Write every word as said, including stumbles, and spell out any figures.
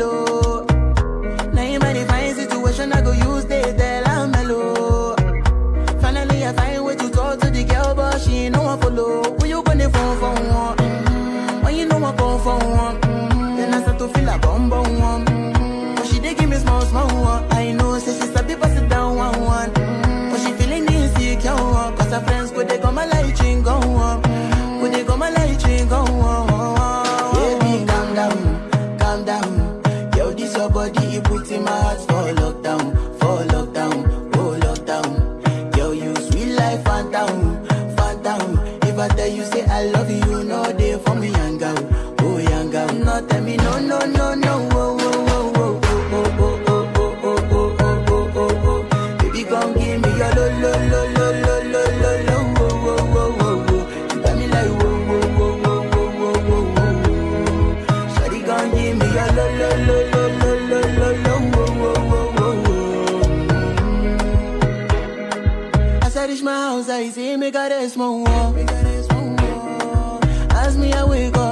mellow. Now in my divine situation, I go use they tell I'm mellow. Finally, I find way to talk to the girl, but she ain't no one follow. When you gonna phone for one? Mm-hmm. When you know I come for one? Mm-hmm. Then I start to feel a bum bum one. Mm-hmm. But she dey give me small small one. I know, say she sabi pass it down one one. Mm-hmm. But she feeling insecure, one. Cause her friends go they come my light ring go on. Go they come my light ring go on. Baby, calm down, calm down. Yo, this your body, it puts in my heart for lockdown, for lockdown, oh lockdown. Yo, you sweet life, phantom, phantom. If I tell you say I love you, no day for me, young girl, oh young girl. No tell me no, no, no, no, oh, oh, oh, oh, oh, oh, oh, oh, oh, oh, oh, oh, oh, oh. Baby, come give me your lo, lo, lo, lo, lo, lo, lo, lo, oh, oh, oh, oh, oh. You got me like whoa, whoa, whoa, whoa, whoa, whoa, whoa, whoa. Shawty, come give me your lo, lo, lo, lo, lo, lo, lo, lo, oh, oh, oh, oh, oh. As I reach my house, I see me got a small wall. As me, I wake up.